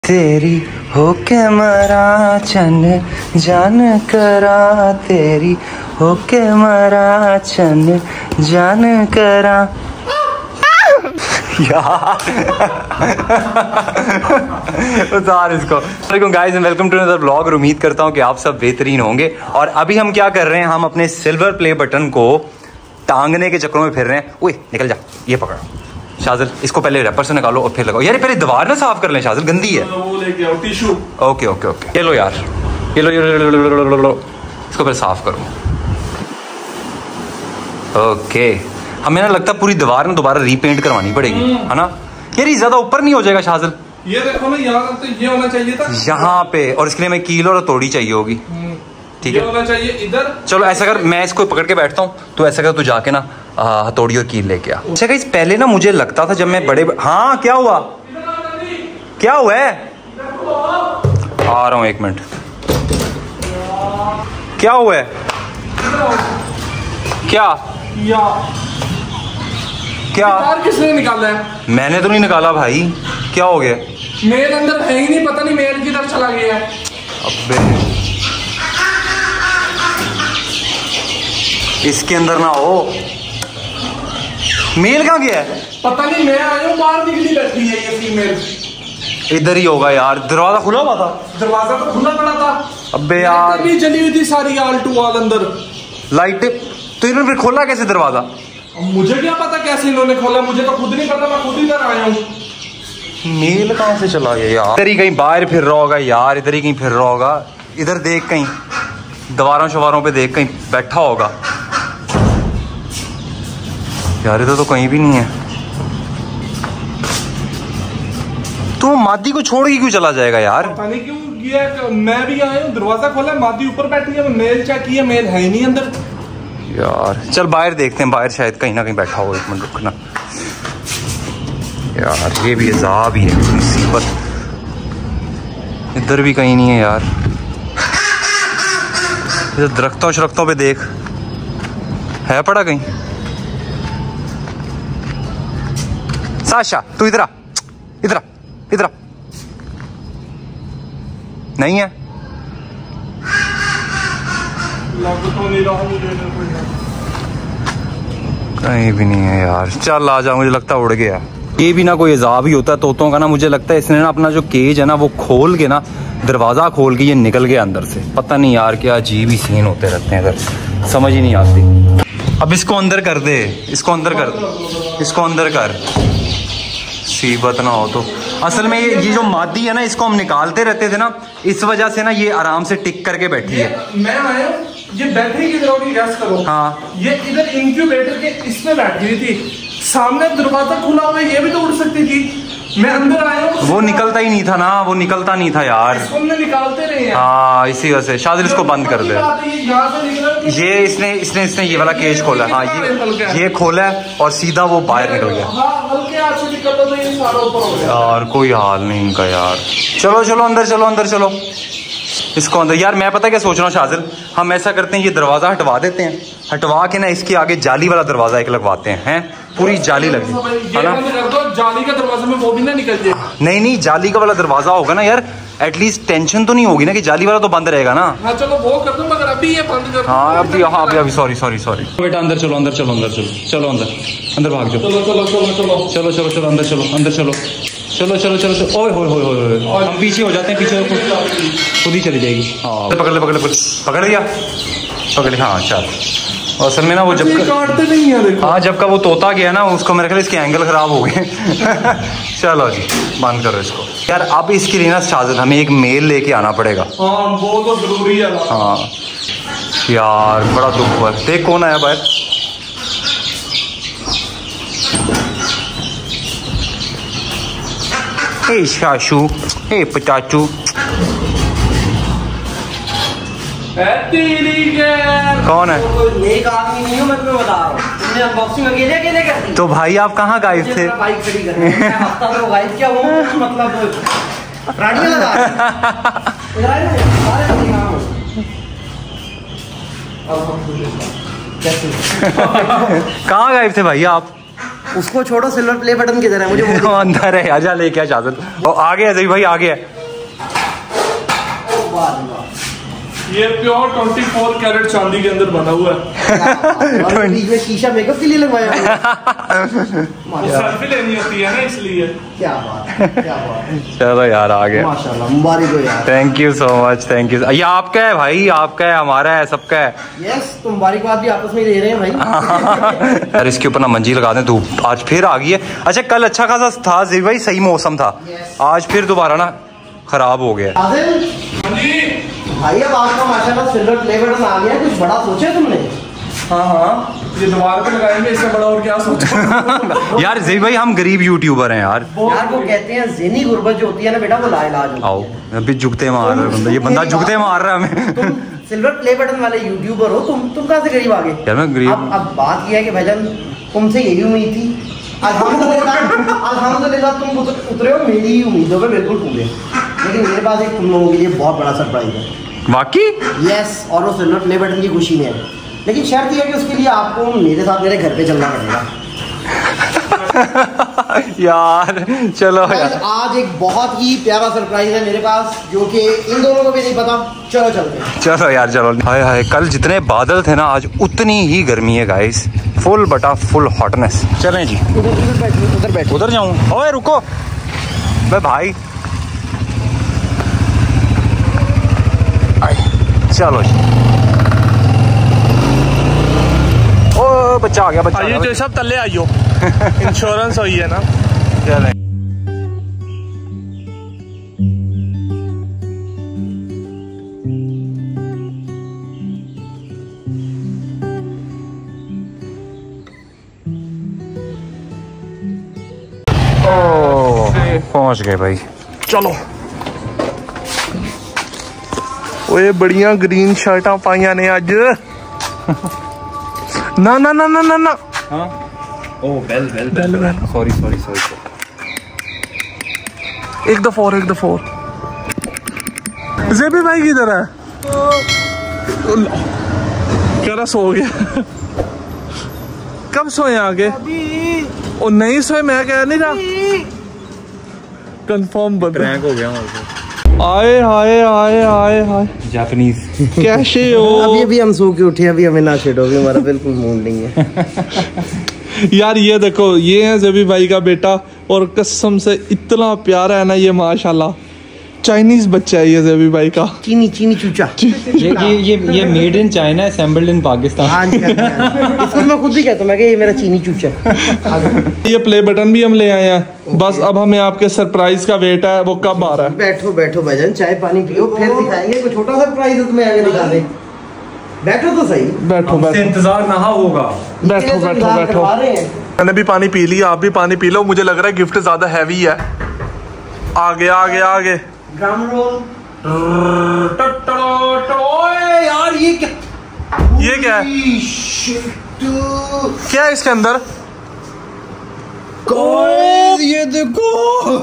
तेरी होके मरा चन जान करा, तेरी होके मरा चन जान करा उतार इसको। Guys and welcome to another blog. और उम्मीद करता हूँ कि आप सब बेहतरीन होंगे। और अभी हम क्या कर रहे हैं, हम अपने सिल्वर प्ले बटन को टांगने के चक्रों में फिर रहे हैं। ओए निकल जा, ये पकड़ शाजिल, इसको पहले रैपर से निकालो और फिर लगाओ। यार पहले दीवार ना साफ कर लें शाजिल, गंदी है। वो लेके आओ टिश्यू। ओके ओके ओके, ये लो यार, ये लो इसको पहले साफ करो। ओके, हमें ना लगता पूरी दीवार ना दोबारा रीपेंट करवानी पड़ेगी, है ना यार। ये ज्यादा ऊपर नहीं हो जाएगा शाजिल? ये देखो ना, यहाँ तो ये होना चाहिए था यहाँ पे, और इसके लिए हमें कील और हथौड़ी चाहिए होगी। ठीक है, होना चाहिए इधर। चलो ऐसा कर, मैं इसको पकड़ के बैठता हूँ, तो ऐसा कर तू जाके ना हथौड़ी और कील लेके आ। अच्छा गाइस, पहले ना मुझे लगता था जब मैं बड़े हाँ क्या हुआ, क्या हुआ है? आ रहा हूँ एक मिनट। क्या हुआ है? क्या क्या किसने निकाला है? मैंने तो नहीं निकाला भाई। क्या हो गया? मेल अंदर है ही नहीं, पता नहीं मेल किधर चला गया है। अबे इसके अंदर ना हो। मेल कहाँ गया है? पता नहीं, मैं आया हूँ बाहर, निकली बैठी है ये फीमेल। इधर ही होगा यार, दरवाजा खुला हुआ था। दरवाजा तो खुला पड़ा था। अबे यार भी जली हुई थी सारी, आल टू आल अंदर लाइट। तो इन्होंने फिर खोला कैसे दरवाजा? अब मुझे क्या पता कैसे इन्होंने खोला, मुझे तो खुद नहीं पता, मैं खुद इधर आया हूँ। मेल कहाँ से चला गया यार? इधर ही कहीं बाहर फिर रहा होगा यार, इधर ही कहीं फिर रहा होगा। इधर देख, कहीं दीवारों शवारों पे देख, कहीं बैठा होगा यार। इधर तो कहीं भी नहीं है। तू मादी को छोड़ के क्यों चला जाएगा यार? पता नहीं क्यों गया। मैं भी आया हूँ, दरवाजा खोला, मादी ऊपर बैठी है, मेल चेक किया, मेल है ही नहीं अंदर यार। चल बाहर देखते हैं, बाहर शायद कहीं ना कहीं बैठा हो। एक मिनट रुकना यार, ये भी अज़ाब ही है, मुसीबत। इधर भी कहीं नहीं है यार। इधर दरख्तों शरख्तों पे देख, है पड़ा कहीं? साशा तू इधर आ, इधर आ, इधर आ। नहीं है? कहीं भी नहीं है यार। चल आ जा, मुझे लगता है उड़ गया। ये भी ना कोई अजाब ही होता है तोतों का ना। मुझे लगता है इसने ना अपना जो केज है ना वो खोल के ना, दरवाजा खोल के ये निकल गया अंदर से। पता नहीं यार, क्या अजीब ही सीन होते रहते हैं इधर, समझ ही नहीं आती। अब इसको अंदर कर दे, इसको अंदर कर, इसको अंदर कर, मुसीबत ना हो तो। असल में ये जो मादी है ना, इसको हम निकालते रहते थे ना, इस वजह से ना ये आराम से टिक करके बैठी है। मैं आया, ये बैठे किधर होगी, गैस करो। हाँ, ये इधर इंक्यूबेटर के इसमें बैठी हुई थी, सामने दरवाजा खुला हुआ है, ये भी तो उड़ सकती थी। मैं अंदर आया हूँ, वो निकलता ही नहीं था ना, वो निकलता नहीं था यार। हमने निकालते रहे हैं। हाँ इसी वजह से। शाजिल इसको बंद कर दे। ये इसने ये वाला केज खोला। हाँ ये खोला है और सीधा वो बाहर निकल गया यार। कोई हाल नहीं इनका यार। चलो चलो अंदर चलो, अंदर चलो, इसको अंदर। यार मैं पता क्या सोच रहा हूँ शाजिल, हम ऐसा करते हैं, ये दरवाजा हटवा देते हैं, हटवा के ना इसके आगे जाली वाला दरवाजा एक लगवाते हैं, पूरी जाली लगी है ना। जाली का दरवाजा में वो भी ना निकल जाए। नहीं जाली का वाला दरवाजा होगा ना यार, एटलीस्ट टेंशन तो नहीं होगी ना कि जाली वाला तो बंद रहेगा ना। हाँ चलो वो कर दो, मगर अभी ये बंद कर। हाँ अभी सॉरी बेटा, अंदर चलो, अंदर चलो, अंदर चलो, चलो अंदर भाग जाओ। चलो चलो चलो चलो चलो चलो चलो अंदर चलो, अंदर चलो, चलो चलो चलो चलो। ओए हो हम पीछे हो जाते हैं, पीछे खुद ही चली जाएगी। हाँ पकड़ ले, पकड़ लिया, पकड़ लिया। हाँ चल। असल में ना वो जब काटते नहीं है, देखो। हाँ जब का वो तोता गया ना, उसको मेरे ख्याल इसके एंगल खराब हो गए। चलो जी बंद करो इसको यार। अब इसके लिए ना शाजिल हमें एक मेल लेके आना पड़ेगा। हाँ वो तो जरूरी है। हाँ यार बड़ा दुख हुआ। देख कौन आया बाहर। हे शाशू, हे पचाचू, कौन है? एक आदमी नहीं हूँ, मैं तुम्हें बता रहा हूँ। तुमने अनबॉक्सिंग अकेले कर दी। तो भाई आप कहाँ गायब थे? बाइक खड़ी कर रहे हैं। हफ्ता तो गायब क्या हुआ, मतलब राडियो लगा कहाँ गायब थे भाई आप? उसको छोड़ो, सिल्वर प्ले बटन किधर है मुझे वो अंदर है, आजा लेके आ चादर। आ गया जय भाई, आ गया। ये प्योर 24 कैरेट चांदी के अंदर बना हुआ है। ये शीशा मेकअप के लिए लगवाया सेल्फी लेनी होती है ना, इसलिए। क्या बात है, क्या बात है। चलो यार आ गया, माशाल्लाह, मुबारक हो यार। Thank you so much, thank you. ये आपका है भाई, आपका है, हमारा है, सबका है। यस, तुम मुबारकबाद भी आपस में दे रहे हैं भाई। यार इसके ऊपर ना मंजी लगा दें, धूप आज फिर आ गई है। अच्छा कल अच्छा खासा था जी भाई, सही मौसम था, आज फिर दोबारा ना खराब हो गया। भाई अब आपका माशाल्लाह सिल्वर प्ले बटन आ गया, कुछ बड़ा सोचा है तुमने? हाँ, ये द्वार पे लगाएंगे, इससे बड़ा और क्या सोचा। यार जी भाई हम गरीब यूट्यूबर हैं यार। यार वो कहते हैं ज़हनी गुर्बत जो होती है ना बेटा, वो लाइलाज होती है। आओ अभी जुगते मार रहा है बंदा, ये बंदा जुगते मार रहा है हमें। तुम सिल्वर प्ले बटन वाले यूट्यूबर हो, तुम कहाँ से गरीब आ गए? यार मैं गरीब। अब बात यह है कि भाईजान तुमसे यही उम्मीद थी, अल्हम्दुलिल्लाह तुम उतरे हो मेरी ही उम्मीदों पे बिल्कुल पूरे। लेकिन मेरे पास एक तुम लोगों के लिए बहुत बड़ा सरप्राइज है। बाकी यस, और वो सिल्वर प्ले बटन की खुशी में है, लेकिन शर्त यह है कि उसके लिए आपको मेरे साथ मेरे घर पे चलना पड़ेगा। यार चलो यार, आज एक बहुत ही प्यारा सरप्राइज है मेरे पास, जो कि इन दोनों को भी नहीं पता। चलो चलते हैं। चलो यार चलो। हाय हाय, कल जितने बादल थे ना, आज उतनी ही गर्मी है गाइस, फुल बटा फुल हॉटनेस। चलें जी, उधर बैठो। उधर जाऊं? ओए रुको भाई, चलो जी। ओ बच्चा आ गया, बच्चा आइए जो सब तले आइयो। इंश्योरेंस हुई है ना। चलें। पहुंच गए भाई, चलो। ओए बढ़िया ग्रीन शर्टा पाइया ने अज। ना ना ना ना ना ना। हाँ? Oh bell bell bell bell, sorry sorry sorry. एक दफा और, एक दफा और। जेबी भाई किधर है? कह रहा सो गया। कब सोए आगे? ओ नहीं सोए, मैं कह नहीं रहा। कंफर्म प्रैंक हो गया। आए हाय हाय हाय हाय, जापानीज कैसे हो? अभी हम सो के उठे, अभी हमें ना छेड़ोगे, हमारा बिल्कुल मूड नहीं है। यार ये देखो, ये है जेबी भाई का बेटा, और कसम से इतना प्यारा है ना ये, माशाल्लाह। चाइनीज बच्चा है ये जेबी भाई का। चीनी चूचा। ये made in China, assembled in Pakistan. हाँ जी, इसको मैं खुद ही कहता हूँ, मैं ये मेरा चीनी चूचा। ये प्ले बटन भी हम ले आए हैं, बस अब हमें आपके सरप्राइज का वेट है, वो कब आ रहा है। बैठो बैठो भाईजान, चाय पानी पियो, फिर दिखाएंगे कोई छोटा सरप्राइज है तुम्हें आगे निकाले। बैठो तो सही, बैठो बैठो, इंतजार ना होगा। बैठो बैठो बैठो। मैंने भी पानी पी लिया, आप भी पानी पी लो। मुझे लग रहा है गिफ्ट ज्यादा हैवी है। आगे आगे आगे। Drum roll. यार ये क्या है? क्या है इसके अंदर? ये देखो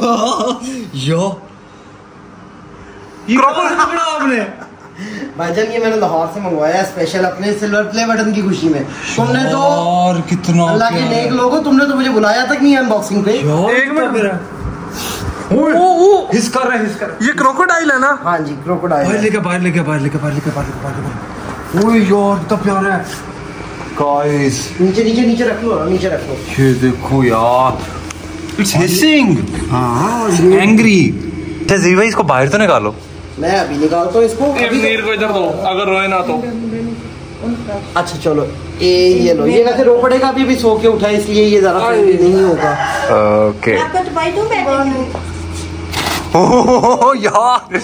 आपने भाईजान, ये मैंने लाहौर से मंगवाया है स्पेशल अपने सिल्वर प्ले बटन की खुशी में। तुमने तो और कितना अल्लाह के नेक लोग हो, तुमने तो मुझे बुलाया तक नहीं अनबॉक्सिंग पे। एक मिनट, हिस कर रहा है, हिस कर। ये क्रोकोडाइल है ना? हाँ जी, क्रोकोडाइल। बाहर लेके बाहर लेके बाहर लेके बाहर लेके बाहर लेके बाहर लेके। ओए यार कितना प्यारा है गाइस। नीचे नीचे नीचे रख लो, नीचे रख लो। ये देखो यार, इट्स हिसिंग। हाँ, एंग्री। जी भाई इसको बाहर तो निकालो। मैं अभी निकालता हूँ इसको। नीर को इधर दो, अगर रोए ना तो। अच्छा चलो, ये लो। ये वैसे रो पड़ेगा, अभी सो के उठा है, इसलिए ये जरा नहीं होगा। ओके। आपका तो भाई तुम बैठे ओह यार,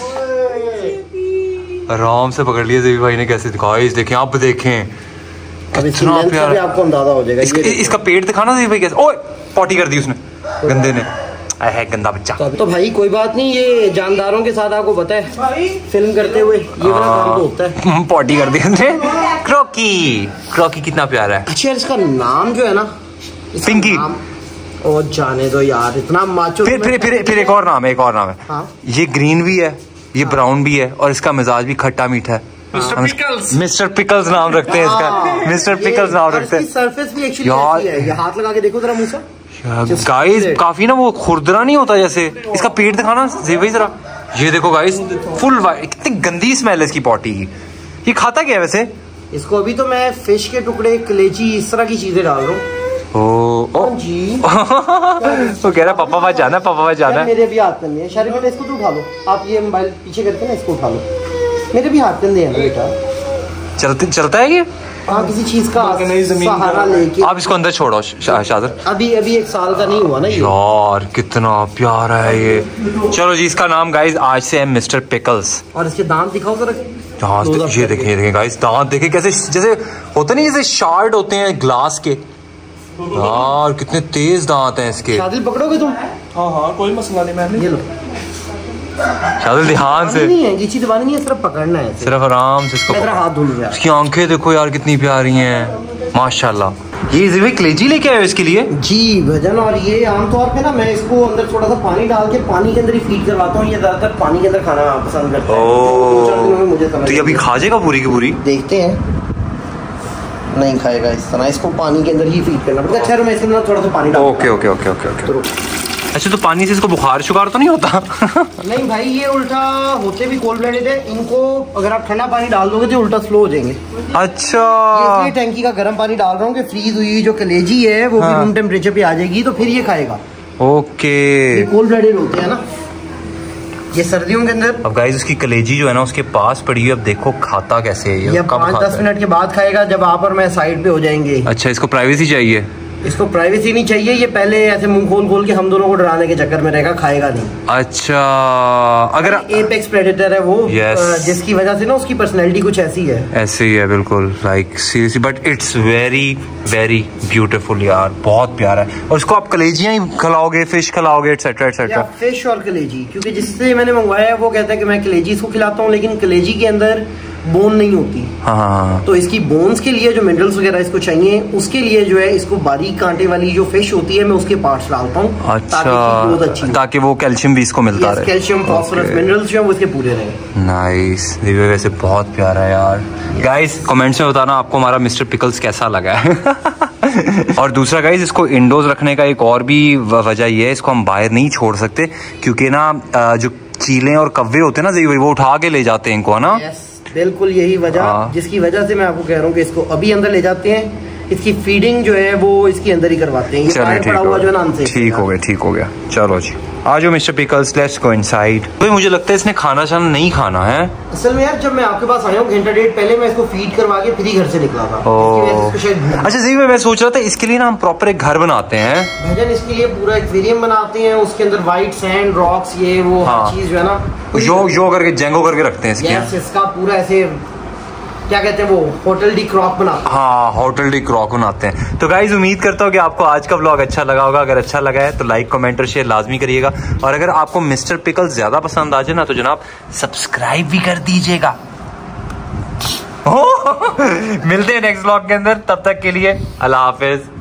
आराम से पकड़ लिया जेबी भाई ने। कैसे दिखाई, देखें आप, देखें कितना प्यारा। आपको अंदाजा हो जाएगा। इसका पेट दिखाना जेबी भाई कैसे। ओए पॉटी कर दी उसने, गंदे ने। है गंदा बच्चा। तो भाई कोई बात नहीं, ये जानदारों के साथ आपको पता है फिल्म करते हुए ये वाला काम तो होता है। पॉटी कर दी उसने। क्रॉकी, क्रॉकी कितना प्यारा है। अच्छा, इसका नाम जो है ना, पिंकी। ओ जाने दो यार, इतना माचो। फिर एक और नाम है, एक और नाम है। हाँ? ये ग्रीन भी है, ये ब्राउन भी है, और इसका मिजाज भी खट्टा मीठा है। मिस्टर पिकल्स नाम रखते हैं इसका। मिस्टर पिकल्स नाम रखते हैं। सरफेस भी एक्चुअली ऐसी है। ये हाथ लगा के देखो जरा मुंह से। गाइस काफी ना वो खुरदरा नहीं होता जैसे। इसका पेट दिखाना भाई जरा। ये देखो गाइस फुल वाइट, कितनी गंदी स्मेल है इसकी पॉटी की। ये खाता क्या है वैसे? इसको अभी तो मैं फिश के टुकड़े, कलेजी, इस तरह की चीजें डाल रहा हूँ। ओ जी वो कह रहा पापा पास जाना, पापा पास जाना। मेरे भी हाथ कंधे हैं। शायद बेटा इसको तो उठा लो आप, ये मोबाइल पीछे करके ना इसको उठा लो। मेरे भी हाथ कंधे हैं बेटा। चलता है ये? हाँ, किसी चीज का सहारा लेके आप इसको अंदर छोड़ो शादर। अभी 1 साल का नहीं हुआ ना ये। यार कितना प्यारा है ये। चलो जी, इसका नाम गाइस आज से है मिस्टर पिकल्स। और इसके दांत दिखाओ जरा। दांत ये देखें गाइस, दांत देखें कैसे जैसे होते नहीं, जैसे शार्ड होते हैं ग्लास के। यार कितने तेज दांत हैं इसके। शादिल पकड़ोगे तुम? हाँ कोई मसला नहीं। मैंने ये लो। शादिल ध्यान से, नहीं है गीची दबानी नहीं है, सिर्फ पकड़ना है। सिर्फ आराम से इसको। मेरा हाथ धुल गया। इसकी आंखें देखो यार कितनी प्यारी हैं माशाल्लाह। ये जिवे कलेजी लेके आए हो इसके लिए? जी भजन। और ये आमतौर पे ना मैं इसको अंदर थोड़ा सा पानी डाल के पानी के अंदर ही फीड करवाता हूँ। ये ज्यादातर पानी के अंदर खाना पसंद करता है। ओह, मुझे समझ तो ये अभी खा जाएगा पूरी की पूरी? देखते हैं। नहीं खाएगा इस तरह, इसको पानी के अंदर ही फीड करना पड़ेगा। अच्छा मैं इसके अंदर थोड़ा सा पानी डाल। Okay okay okay okay okay. अच्छा तो पानी से इसको बुखार शुगर तो नहीं होता? नहीं भाई, ये उल्टा होते भी कोल्ड ब्लडेड है। इनको अगर आप ठंडा पानी डाल दोगे तो उल्टा स्लो हो जाएंगे। अच्छा, ये टैंकी का गर्म पानी डाल रहा हूँ कि फ्रीज हुई जो कलेजी है वो भी रूम टेम्परेचर पे आ जाएगी, तो फिर ये खाएगा। ओके। ये कोल्ड ब्लडेड होते हैं ना ये सर्दियों के अंदर। अब गाइस उसकी कलेजी जो है ना उसके पास पड़ी है। अब देखो खाता कैसे है ये 5-10 मिनट के बाद खाएगा, जब आप और मैं साइड पे हो जाएंगे। अच्छा, इसको प्राइवेसी चाहिए? इसको प्राइवेसी नहीं चाहिए। ये पहले ऐसे मुंह खोल खोल के हम दोनों को डराने के चक्कर में रहेगा, खाएगा नहीं। अच्छा, अगर एपेक्स प्रेडेटर है वो। जिसकी वजह से ना उसकी पर्सनैलिटी कुछ ऐसी है। ऐसे ही है बिल्कुल, like seriously. But it's very very beautiful यार, बहुत प्यारा है। और उसको आप कलेजियां ही खिलाओगे, फिश खिलाओगे, एटसेट्रा एटसेट्रा? फिश और कलेजी, क्योंकि जिससे मैंने मंगवाया है वो कहता है कि मैं कलेजी इसको खिलाता हूँ, लेकिन कलेजी के अंदर बोन नहीं होती। हाँ। तो इसकी बोन्स के लिए जो मिनरल्स वगैरह इसको चाहिए, उसके लिए जो है इसको बारीक कांटे वाली जो फिश होती है मैं उसके पार्ट्स डालता हूँ। अच्छा, ताकि वो कैल्शियम भी इसको मिलता रहे। कैल्शियम, फास्फोरस, मिनरल्स जो है वो इसके पूरे रहे। नाइस। ये वैसे बहुत प्यारा है यार। गाइस कमेंट्स में बताना आपको हमारा मिस्टर पिकल्स कैसा लगा है। और दूसरा गाइस, इसको इंडोर्स रखने का एक और भी वजह ये है, इसको हम बाहर नहीं छोड़ सकते क्योंकि ना जो चीलें और कव्वे होते हैं ना वो उठा के ले जाते हैं इनको, है ना? बिल्कुल यही वजह, जिसकी वजह से मैं आपको कह रहा हूँ कि इसको अभी अंदर ले जाते हैं। इसकी फीडिंग जो है वो इसके अंदर ही करवाते हैं। ये पड़ा हुआ जो है ना, ठीक हो गया। चलो जी, आ जाओ mister Pickles, let's go inside. भाई मुझे लगता है इसने खाना शाना नहीं खाना है। असल में यार जब मैं आपके पास आया हूँ घंटा डेढ़ पहले, मैं इसको फीड करवा के फिर ही घर से निकला था। अच्छा जी, मैं सोच रहा था इसके लिए ना हम प्रॉपर एक घर बनाते हैं भजन। इसके लिए पूरा एक्वेरियम बनाते हैं, उसके अंदर व्हाइट सैंड, रॉक्स, ये वो चीज जो है ना यो करके जेंगो करके रखते हैं इसकी। इसका पूरा ऐसे क्या कहते हैं वो होटल डी क्रॉक बनाते हैं। हाँ, होटल डी क्रॉक बनाते हैं। तो गाइज उम्मीद करता हूँ कि आपको आज का व्लॉग अच्छा लगा होगा। अगर अच्छा लगा है तो लाइक, कमेंट और शेयर लाजमी करिएगा। और अगर आपको मिस्टर पिकल्स ज्यादा पसंद आ जाए ना तो जनाब सब्सक्राइब भी कर दीजिएगा। मिलते हैं नेक्स्ट व्लॉग के अंदर, तब तक के लिए अल्लाह हाफिज।